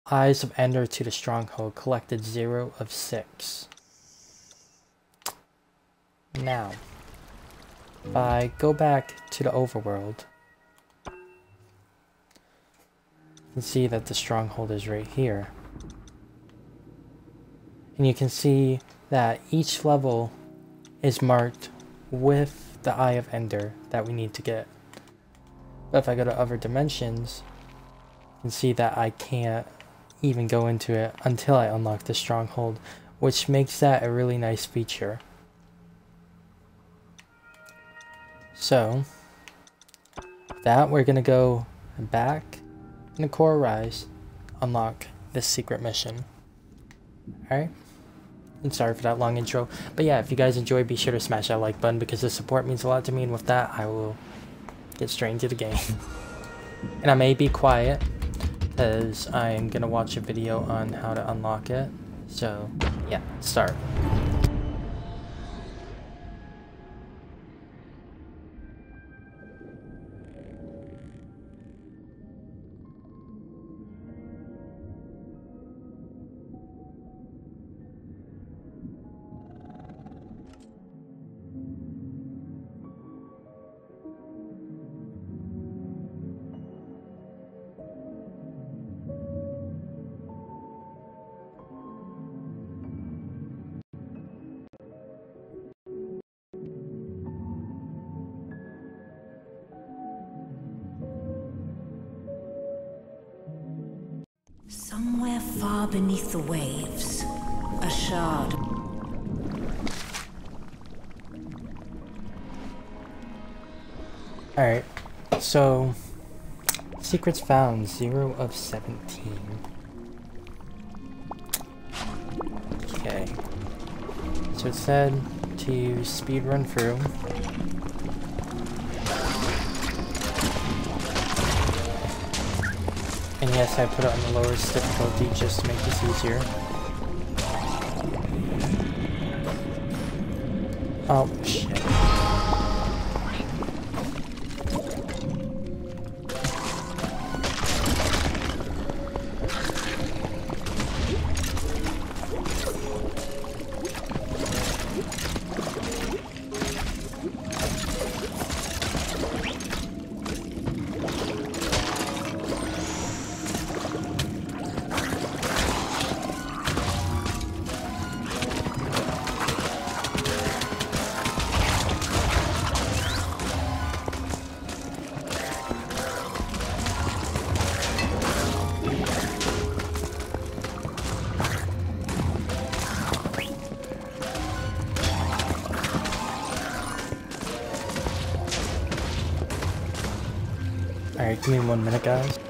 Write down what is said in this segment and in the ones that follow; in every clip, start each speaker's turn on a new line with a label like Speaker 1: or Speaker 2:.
Speaker 1: Eyes of Ender to the stronghold, collected 0 of 6. Now, if I go back to the overworld, you can see that the stronghold is right here. And you can see that each level is marked with the Eye of Ender that we need to get. But if I go to other dimensions, you can see that I can't even go into it until I unlock the stronghold, which makes that a really nice feature. So, with that, we're gonna go back in the Core Rise, unlock this secret mission. Alright? And sorry for that long intro. But yeah, if you guys enjoyed, be sure to smash that like button because the support means a lot to me, and with that, I will get straight into the game. And I may be quiet because I'm gonna watch a video on how to unlock it. So, yeah, start.
Speaker 2: Somewhere far beneath the waves, a shard.
Speaker 1: Alright, so secrets found, 0 of 17. Okay, so it said to speedrun through. And yes, I put it on the lowest difficulty just to make this easier. Oh, shit. Alright, give me 1 minute, guys.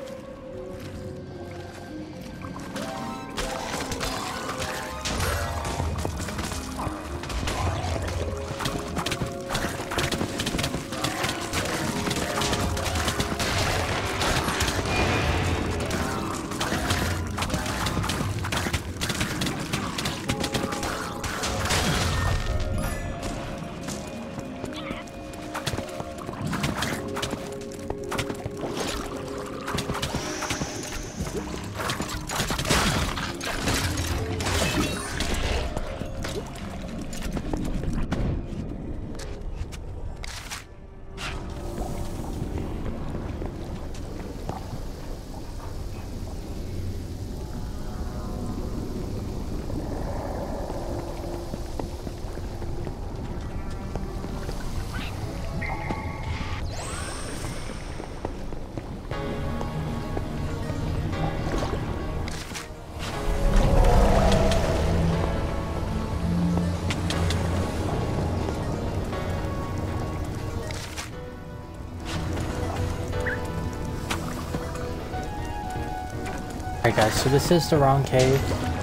Speaker 1: Alright guys, so this is the wrong cave.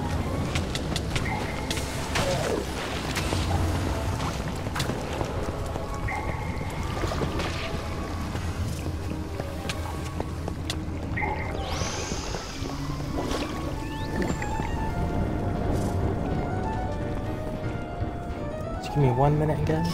Speaker 1: Just give me 1 minute again.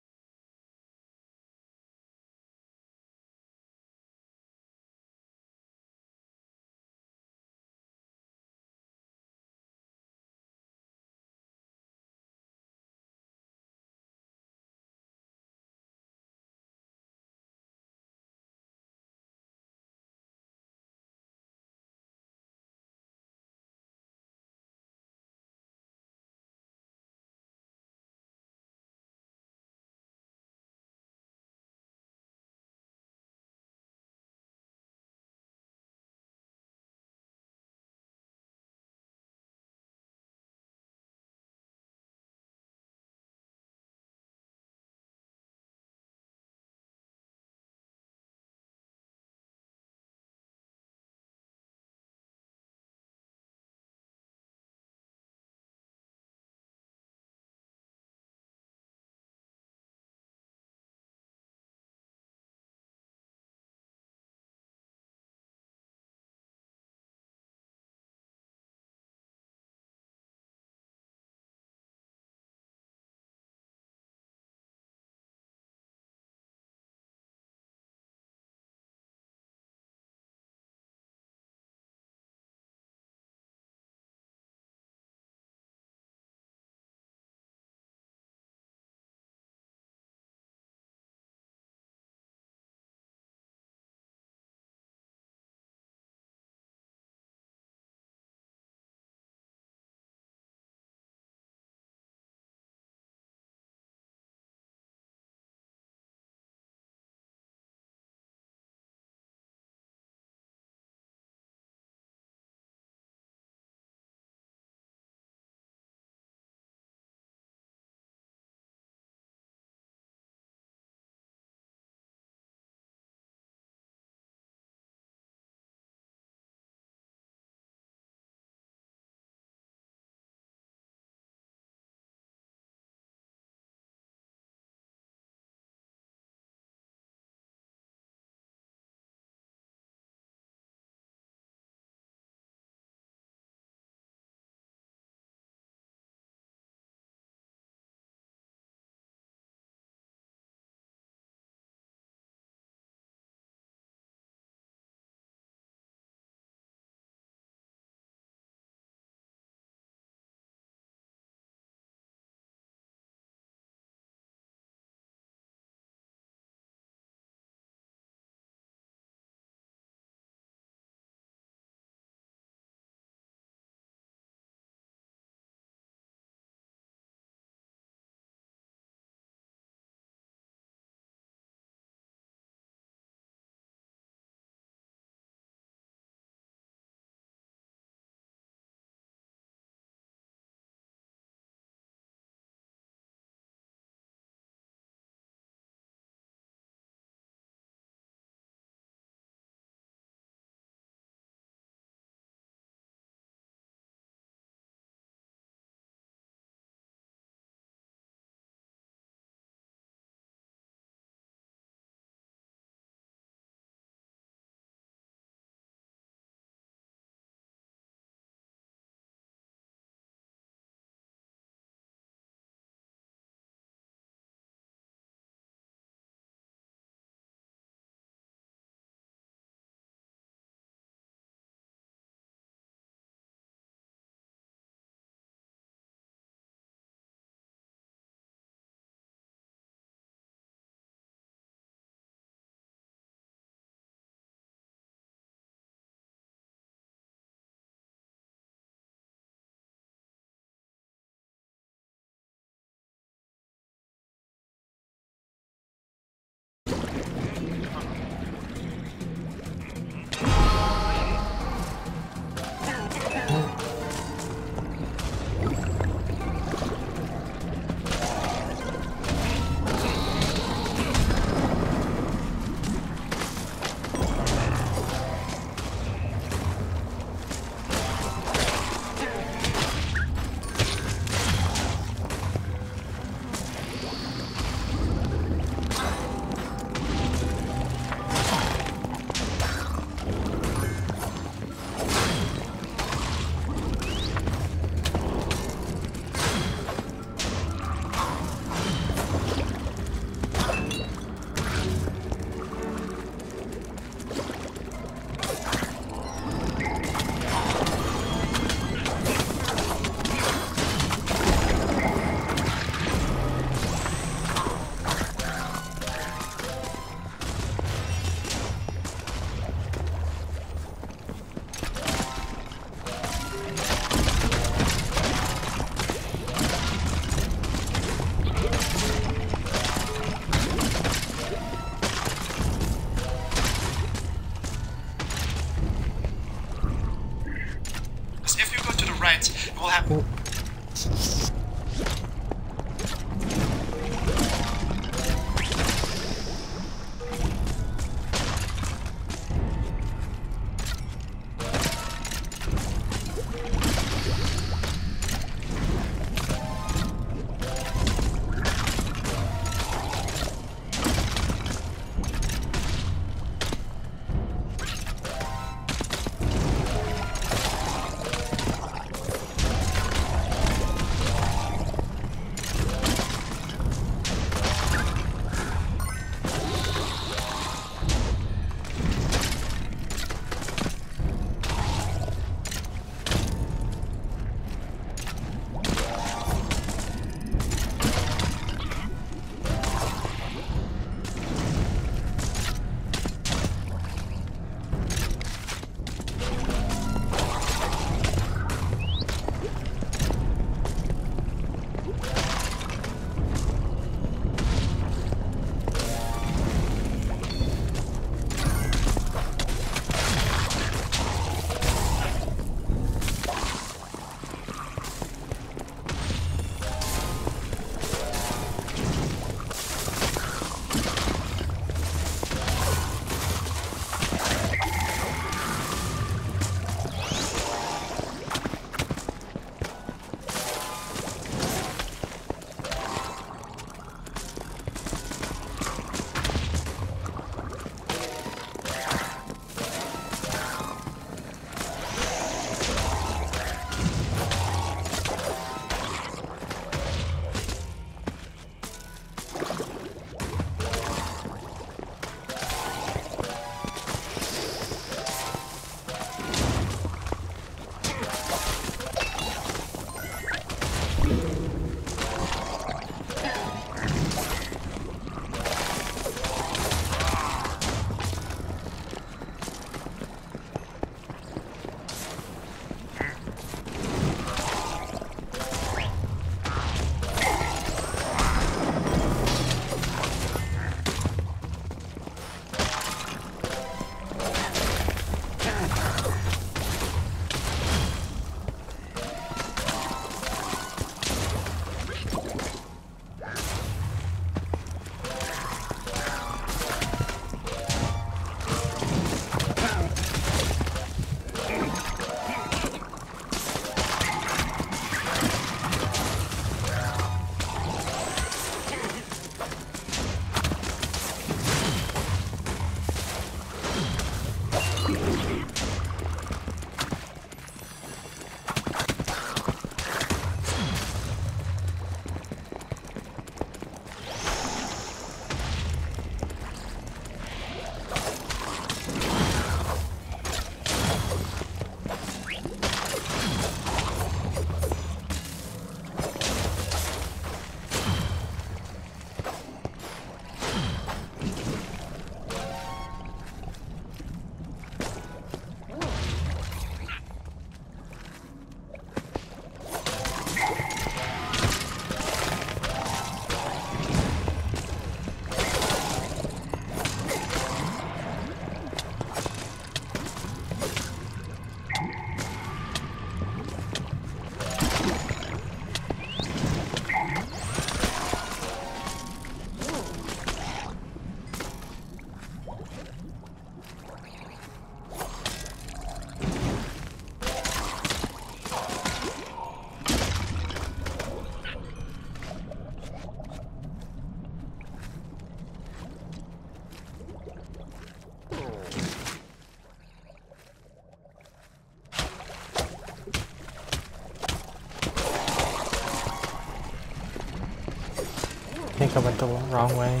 Speaker 1: think I went the wrong way.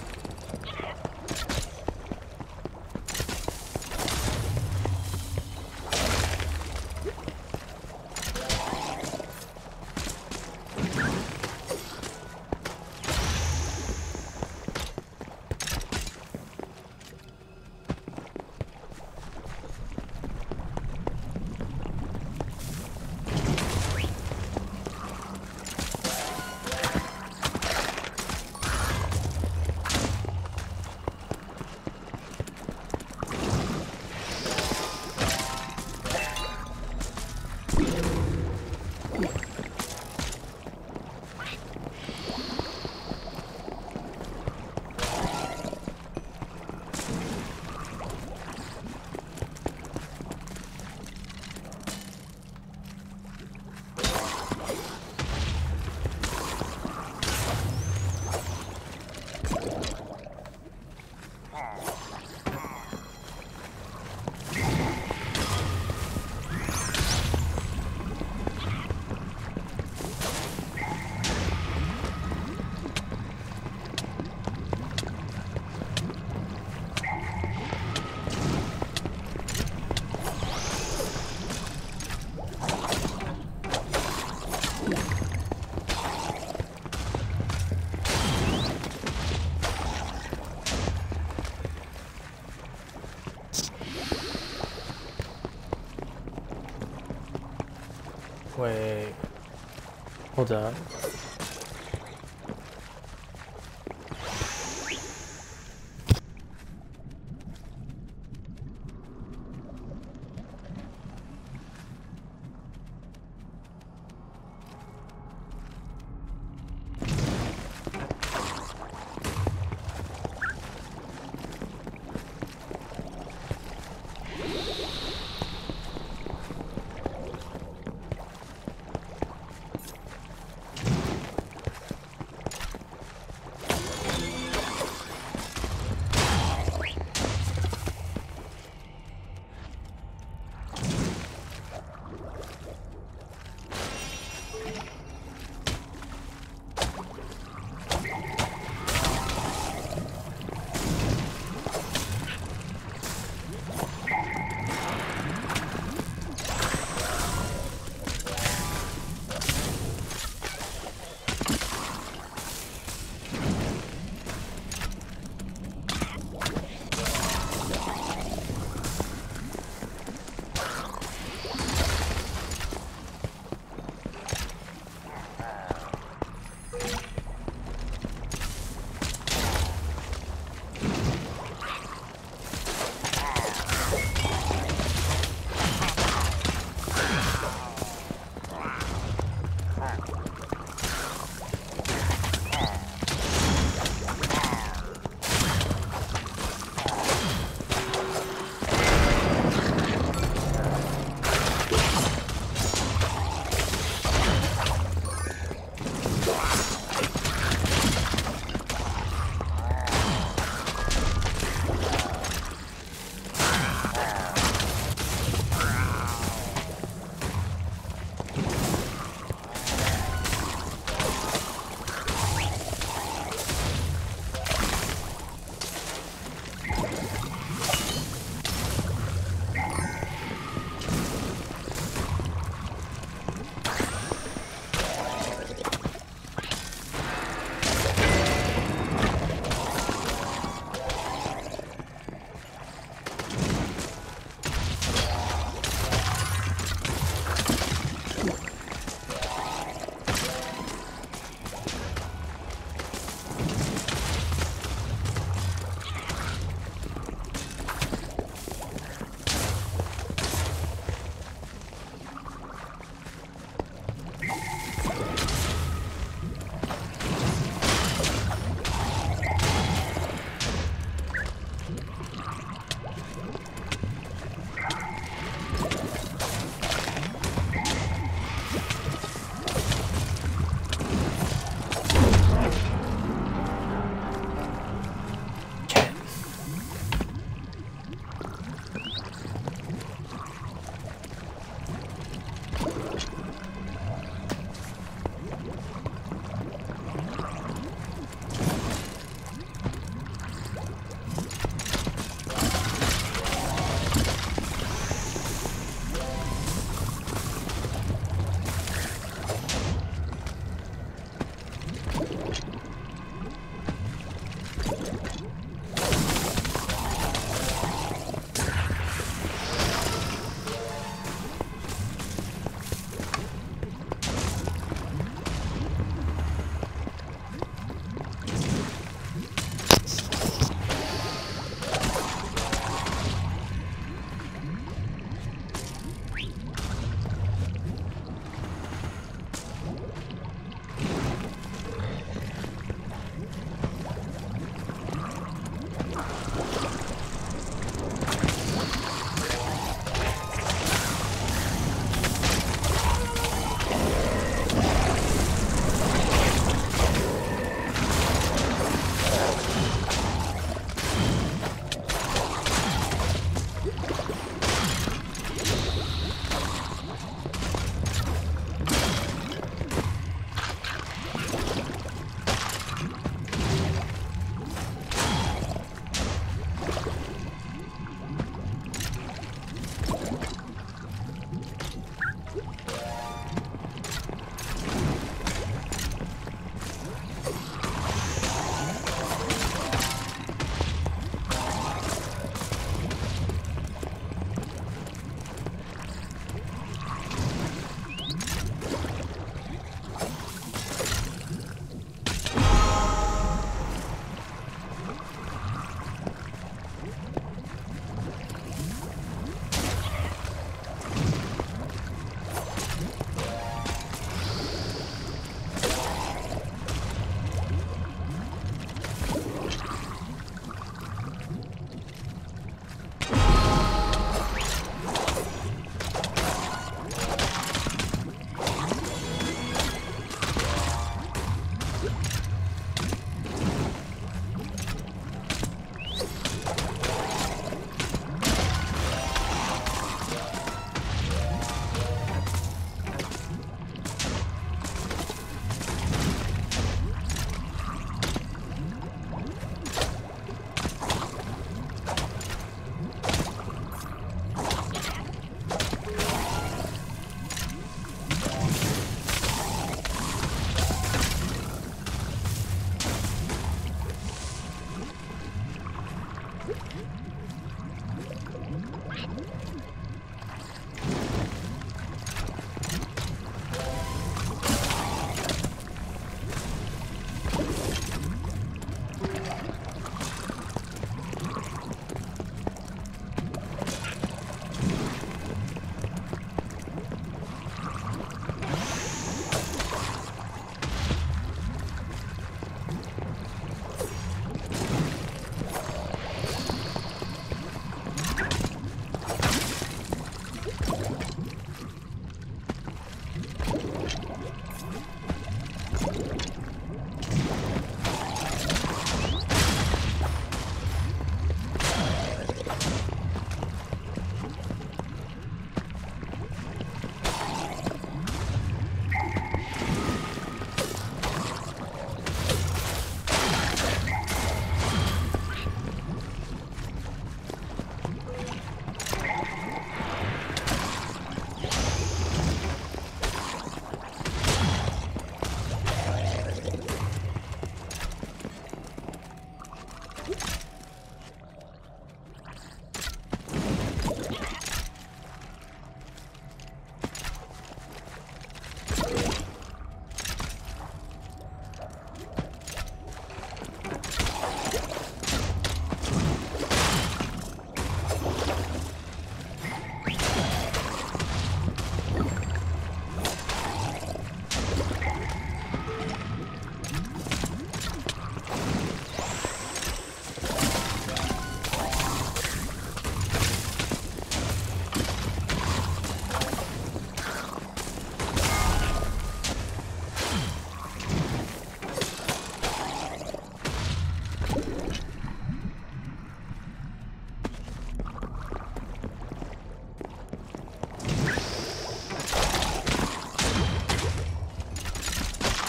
Speaker 1: Wait. Hold up.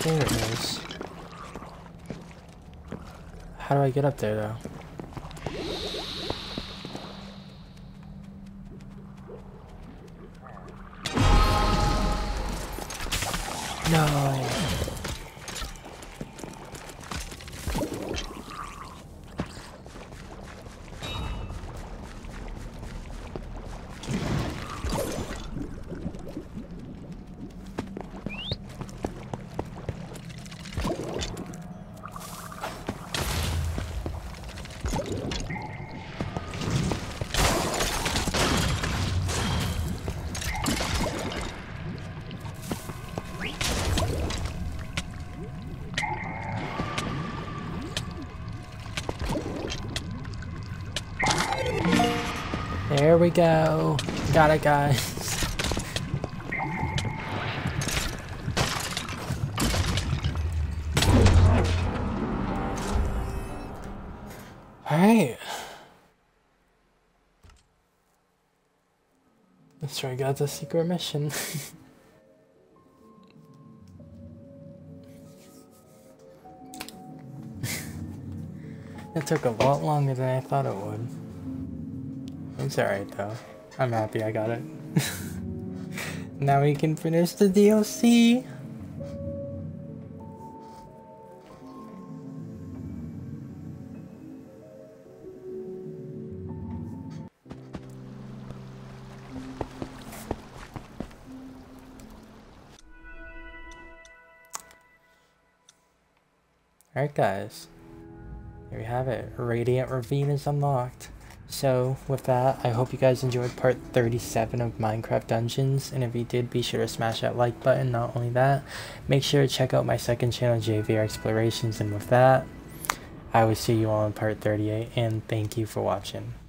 Speaker 1: There it is. How do I get up there though? No. There we go. Got it, guys. Alright. That's right, got the secret mission. It took a lot longer than I thought it would. It's alright though. I'm happy I got it. Now we can finish the DLC. Alright guys. There we have it. Radiant Ravine is unlocked. So with that, I hope you guys enjoyed part 37 of Minecraft Dungeons, and if you did, be sure to smash that like button. Not only that, make sure to check out my second channel, JVR Explorations, and with that, I will see you all in part 38, and thank you for watching.